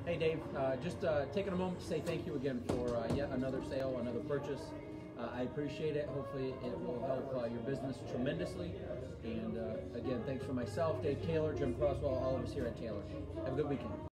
Hey Dave, just taking a moment to say thank you again for yet another sale, another purchase. I appreciate it. Hopefully it will help your business tremendously. And again, thanks for myself, Dave Taylor, Jim Crosswell, all of us here at Taylor. Have a good weekend.